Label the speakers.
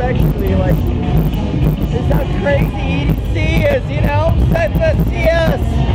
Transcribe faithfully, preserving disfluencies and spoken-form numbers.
Speaker 1: section be like, this is how crazy E D C is, you know? SethMethCS!